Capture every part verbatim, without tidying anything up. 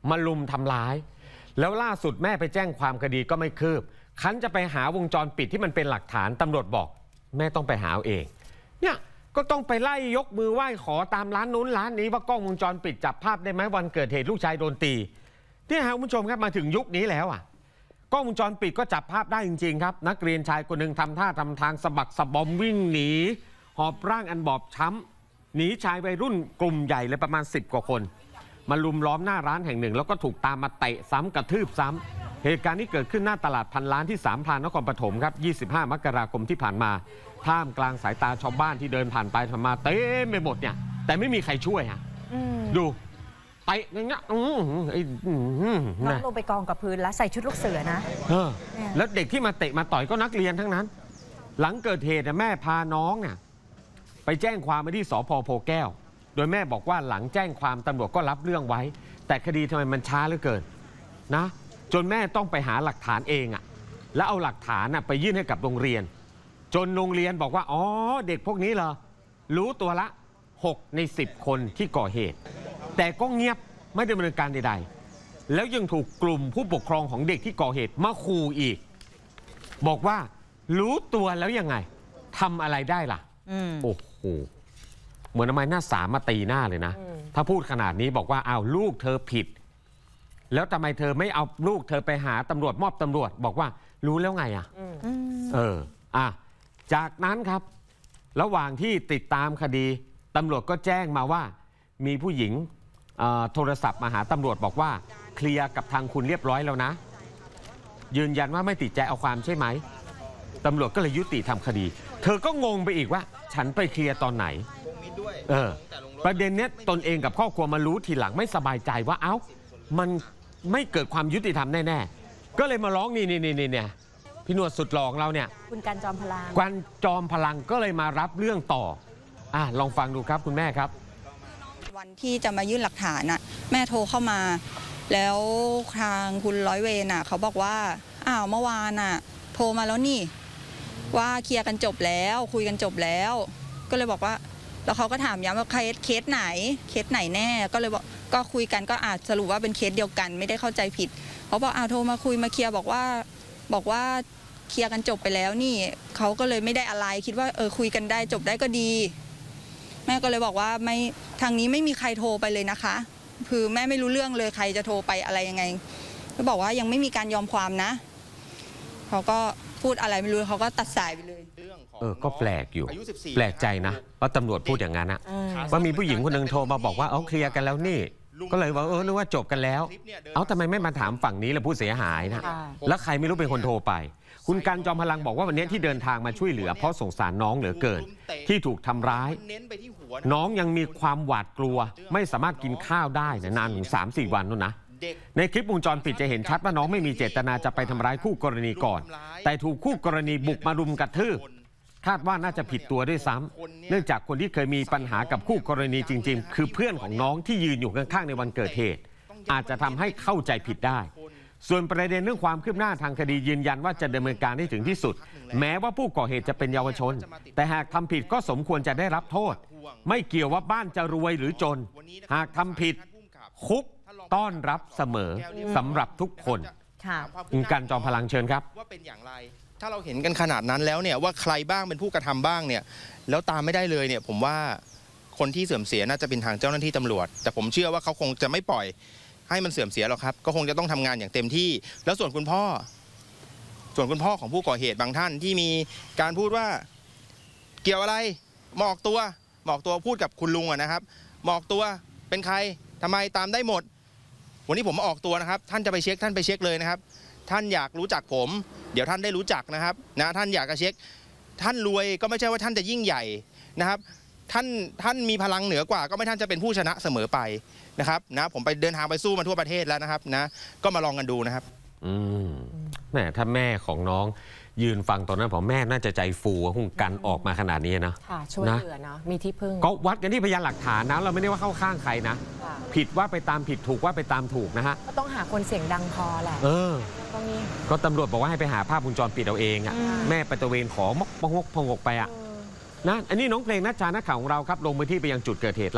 มาลุมทำร้ายแล้วล่าสุดแม่ไปแจ้งความคดีก็ไม่คืบคันจะไปหาวงจรปิดที่มันเป็นหลักฐานตำรวจบอกแม่ต้องไปหาเอาเองเนี่ยก็ต้องไปไล่ยกมือไหว้ขอตามร้านนู้นร้านนี้ว่ากล้องวงจรปิดจับภาพได้ไหมวันเกิดเหตุลูกชายโดนตีเนี่ยครับคุณผู้ชมครับมาถึงยุคนี้แล้วอ่ะกล้องวงจรปิดก็จับภาพได้จริงๆครับนักเรียนชายคนหนึ่งทำท่าทำทางสะบักสะบอมวิ่งหนีหอบร่างอันบอบช้ำหนีชายวัยรุ่นกลุ่มใหญ่เลยประมาณสิบกว่าคนมาลุมล้อมหน้าร้านแห่งหนึ่งแล้วก็ถูกตามมาเตะซ้ำกระทืบซ้ำเหตุการณ์นี้เกิดขึ้นหน้าตลาดพันล้านที่สามพรานนครปฐมครับยี่สิบห้ามกราคมที่ผ่านมาท่ามกลางสายตาชาวบ้านที่เดินผ่านไปผ่านมาเต็มไปหมดเนี่ยแต่ไม่มีใครช่วยฮะดูไปอย่างเงี้ยน้องลงไปกองกับพื้นแล้วใส่ชุดลูกเสือนะแล้วเด็กที่มาเตะมาต่อยก็นักเรียนทั้งนั้นหลังเกิดเหตุแม่พาน้องเนี่ยไปแจ้งความมาที่สภ.โพแก้วโดยแม่บอกว่าหลังแจ้งความตำรวจก็รับเรื่องไว้แต่คดีทำไมมันช้าเหลือเกินนะจนแม่ต้องไปหาหลักฐานเองอ่ะแล้วเอาหลักฐานอ่ะไปยื่นให้กับโรงเรียนจนโรงเรียนบอกว่าอ๋อเด็กพวกนี้เหรอรู้ตัวละหกในสิบคนที่ก่อเหตุแต่ก็เงียบไม่ดำเนินการใดๆแล้วยังถูกกลุ่มผู้ปกครองของเด็กที่ก่อเหตุมาขู่อีกบอกว่ารู้ตัวแล้วยังไงทำอะไรได้ล่ะโอ้โหเหมือนทำไมหน้าสามมาตีหน้าเลยนะถ้าพูดขนาดนี้บอกว่าอ้าวลูกเธอผิดแล้วทำไมเธอไม่เอาลูกเธอไปหาตำรวจมอบตำรวจบอกว่ารู้แล้วไงอ่ะเอออ่ะจากนั้นครับระหว่างที่ติดตามคดีตำรวจก็แจ้งมาว่ามีผู้หญิงโทรศัพท์มาหาตำรวจบอกว่าเคลียร์กับทางคุณเรียบร้อยแล้วนะยืนยันว่าไม่ติดใจเอาความใช่ไหมตำรวจก็เลยยุติทำคดีเธอก็งงไปอีกว่าฉันไปเคลียร์ตอนไหนเออประเด็นเนี้ยตนเองกับครอบครัวมารู้ทีหลังไม่สบายใจว่าเอ้ามันไม่เกิดความยุติธรรมแน่ๆก็เลยมาร้องนี่นี่นี่เนี่ยพี่หนวดสุดหล่อของเราเนี่ยคุณกันจอมพลังกันจอมพลังก็เลยมารับเรื่องต่ออ่ะลองฟังดูครับคุณแม่ครับวันที่จะมายื่นหลักฐานน่ะแม่โทรเข้ามาแล้วทางคุณร้อยเวรน่ะเขาบอกว่าอ้าวเมื่อวานน่ะโทรมาแล้วนี่ว่าเคลียร์กันจบแล้วคุยกันจบแล้วก็เลยบอกว่าแล้วเขาก็ถามย้ำว่าเคสเคสไหนเคสไหนแน่ก็เลยบอกก็คุยกันก็อาจสรุปว่าเป็นเคสเดียวกันไม่ได้เข้าใจผิดเขาบอกอ้าวโทรมาคุยมาเคลียร์บอกว่าบอกว่าเคลียร์กันจบไปแล้วนี่เขาก็เลยไม่ได้อะไรคิดว่าเออคุยกันได้จบได้ก็ดีแม่ก็เลยบอกว่าไม่ทางนี้ไม่มีใครโทรไปเลยนะคะคือแม่ไม่รู้เรื่องเลยใครจะโทรไปอะไรยังไงก็บอกว่ายังไม่มีการยอมความนะเขาก็พูดอะไรไม่รู้เขาก็ตัดสายไปเลยเออก็แปลกอยู่แปลกใจนะว่าตำรวจพูดอย่างนั้นนะว่ามีผู้หญิงคนหนึ่งโทรมาบอกว่าเอาเคลียร์กันแล้วนี่ก็เลยว่าเออรู้ว่าจบกันแล้วเอาทำไมไม่มาถามฝั่งนี้ล่ะผู้เสียหายนะแล้วใครไม่รู้เป็นคนโทรไปคุณกันจอมพลังบอกว่าวันนี้ที่เดินทางมาช่วยเหลือเพราะสงสารน้องเหลือเกินที่ถูกทำร้ายน้องยังมีความหวาดกลัวไม่สามารถกินข้าวได้นานถึง สามสี่ วันนู่นนะในคลิปวงจรปิดจะเห็นชัดว่าน้องไม่มีเจตนาจะไปทำร้ายคู่กรณีก่อนแต่ถูกคู่กรณีบุกมารุมกระทืบคาดว่าน่าจะผิดตัวด้วยซ้ำเนื่องจากคนที่เคยมีปัญหากับคู่กรณีจริงๆคือเพื่อนของน้องที่ยืนอยู่ข้างๆในวันเกิดเหตุอาจจะทำให้เข้าใจผิดได้ส่วนประเด็นเรื่องความคืบหน้าทางคดียืนยันว่าจะดำเนินการให้ถึงที่สุดแม้ว่าผู้ก่อเหตุจะเป็นเยาวชนแต่หากทำผิดก็สมควรจะได้รับโทษไม่เกี่ยวว่าบ้านจะรวยหรือจนหากทำผิดคุกต้อนรับเสมอสำหรับทุกคนคุณกันจอมพลังเชิญครับว่าเป็นอย่างไรถ้าเราเห็นกันขนาดนั้นแล้วเนี่ยว่าใครบ้างเป็นผู้กระทำบ้างเนี่ยแล้วตามไม่ได้เลยเนี่ยผมว่าคนที่เสื่อมเสียน่าจะเป็นทางเจ้าหน้าที่ตำรวจแต่ผมเชื่อว่าเขาคงจะไม่ปล่อยให้มันเสื่อมเสียหรอกครับก็คงจะต้องทำงานอย่างเต็มที่แล้วส่วนคุณพ่อส่วนคุณพ่อของผู้ก่อเหตุบางท่านที่มีการพูดว่าเกี่ยวอะไรหมอกตัวหมอกตัวพูดกับคุณลุงนะครับหมอกตัวเป็นใครทำไมตามได้หมดวันนี้ผมมาออกตัวนะครับท่านจะไปเช็คท่านไปเช็คเลยนะครับท่านอยากรู้จักผมเดี๋ยวท่านได้รู้จักนะครับนะท่านอยากจะเช็คท่านรวยก็ไม่ใช่ว่าท่านจะยิ่งใหญ่นะครับท่านท่านมีพลังเหนือกว่าก็ไม่ท่านจะเป็นผู้ชนะเสมอไปนะครับนะผมไปเดินทางไปสู้มาทั่วประเทศแล้วนะครับนะก็มาลองกันดูนะครับอืมแม่ถ้าแม่ของน้องยืนฟังตอนนั้นผมแม่น่าจะใจฟูคงกันออกมาขนาดนี้นะค่ะช่วยเหลือเนาะมีที่พึ่งก็วัดกันที่พยานหลักฐานนะเราไม่ได้ว่าเข้าข้างใครนะผิดว่าไปตามผิดถูกว่าไปตามถูกนะฮะก็ต้องหาคนเสียงดังพอแหละเออก็ตำรวจบอกว่าให้ไปหาภาพวงจรปิดเอาเองอ่ะแม่ไปตะเวนขอมกพงกพงกไปอ่ะนะอันนี้น้องเพลงนัชชานักข่าวของเราครับลงพื้นที่ไปยังจุดเกิดเหตุละ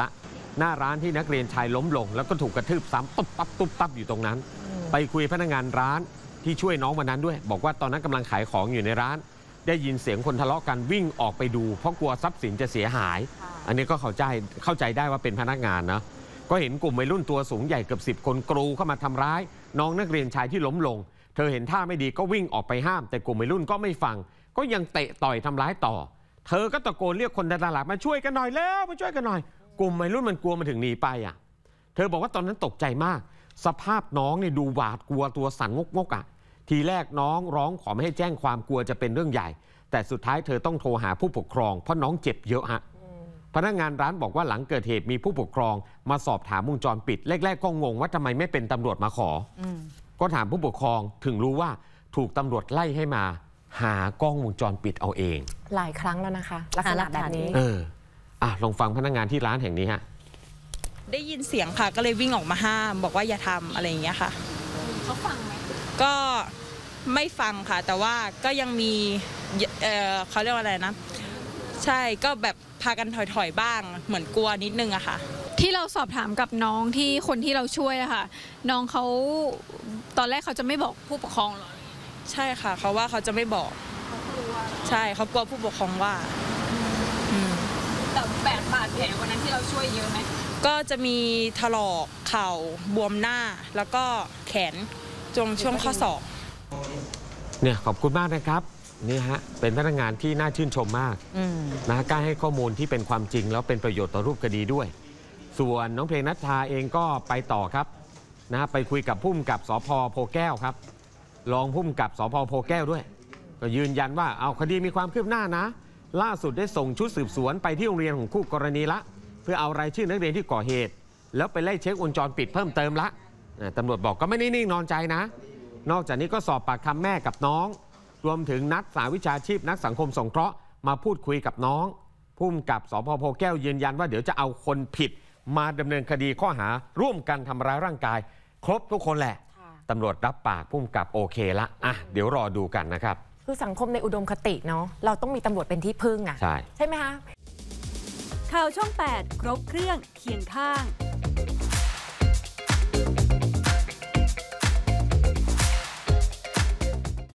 หน้าร้านที่นักเรียนชายล้มลงแล้วก็ถูกกระทืบซ้ำตุ๊บปั๊บตุ๊บปั๊บอยู่ตรงนั้นไปคุยพนักงานร้านที่ช่วยน้องวันนั้นด้วยบอกว่าตอนนั้นกำลังขายของอยู่ในร้านได้ยินเสียงคนทะเลาะกันวิ่งออกไปดูเพราะกลัวทรัพย์สินจะเสียหายอันนี้ก็เข้าใจเข้าใจได้ว่าเป็นพนักงานนะก็เห็นกลุ่มวัยรุ่นตัวสูงใหญ่เกือบสิบคนกรูเข้ามาทำร้ายน้องนักเรียนชายที่ล้มลงเธอเห็นท่าไม่ดีก็วิ่งออกไปห้ามแต่กลุ่มวัยรุ่นก็ไม่ฟังก็ยังเตะต่อยทำร้ายต่อเธอก็ตะโกนเรียกคนในตลาดมาช่วยกันหน่อยแล้วมาช่วยกันหน่อยกลุ่มวัยรุ่นมันกลัวมันถึงหนีไปอ่ะเธอบอกว่าตอนนั้นตกใจมากสภาพน้องเนี่ยดูหวาดกลัวตัวสั่นงกงกอ่ะทีแรกน้องร้องขอไม่ให้แจ้งความกลัวจะเป็นเรื่องใหญ่แต่สุดท้ายเธอต้องโทรหาผู้ปกครองเพราะน้องเจ็บเยอะฮะพนักงานร้านบอกว่าหลังเกิดเหตุมีผู้ปกครองมาสอบถามวงจรปิดแรกๆก็งงว่าทำไมไม่เป็นตำรวจมาขอก็ถามผู้ปกครองถึงรู้ว่าถูกตำรวจไล่ให้มาหากล้องวงจรปิดเอาเองหลายครั้งแล้วนะคะลักษณะแบบนี้เอออ่ะลองฟังพนักงานที่ร้านแห่งนี้ฮะได้ยินเสียงค่ะก็เลยวิ่งออกมาห้ามบอกว่าอย่าทำอะไรอย่างเงี้ยค่ะเขาฟังไหมก็ไม่ฟังค่ะแต่ว่าก็ยังมีเอ่อเขาเรียกว่าอะไรนะใช่ก็แบบพากันถอยๆบ้างเหมือนกลัวนิดนึงอะค่ะที่เราสอบถามกับน้องที่คนที่เราช่วยอะค่ะน้องเขาตอนแรกเขาจะไม่บอกผู้ปกครองหรอใช่ค่ะเขาว่าเขาจะไม่บอกใช่เขากลัวผู้ปกครองว่าแต่แบบบาดแผลวันนั้นที่เราช่วยเยอะไหมก็จะมีถลอกเข่าบวมหน้าแล้วก็แขนจงช่วงข้อศอกเนี่ยขอบคุณมากนะครับนี่ฮะเป็นพนักงานที่น่าชื่นชมมากนะกล้าให้ข้อมูลที่เป็นความจริงแล้วเป็นประโยชน์ต่อรูปคดีด้วยส่วนน้องเพลงณัฐฐาเองก็ไปต่อครับนะไปคุยกับผู้กำกับสภ.โพแก้วครับรองผู้กำกับสภ.โพแก้วด้วยก็ยืนยันว่าเอาคดีมีความคืบหน้านะล่าสุดได้ส่งชุดสืบสวนไปที่โรงเรียนของคู่กรณีละเพื่อเอารายชื่อนักเรียนที่ก่อเหตุแล้วไปไล่เช็ควงจรปิดเพิ่มเติมละตำรวจบอกก็ไม่นิ่งนอนใจนะนอกจากนี้ก็สอบปากคำแม่กับน้องรวมถึงนักสาวิชาชีพนักสังคมสงเคราะห์มาพูดคุยกับน้องผู้กำกับสภ.โพแก้วยืนยันว่าเดี๋ยวจะเอาคนผิดมาดำเนินคดีข้อหาร่วมกันทำร้ายร่างกายครบทุกคนแหละตำรวจรับปากผู้กำกับโอเคละอ่ะเดี๋ยวรอดูกันนะครับคือสังคมในอุดมคติเนาะเราต้องมีตำรวจเป็นที่พึ่งอ่ะใช่ใช่ไหมคะข่าวช่องแปดครบเครื่องเคียงข้าง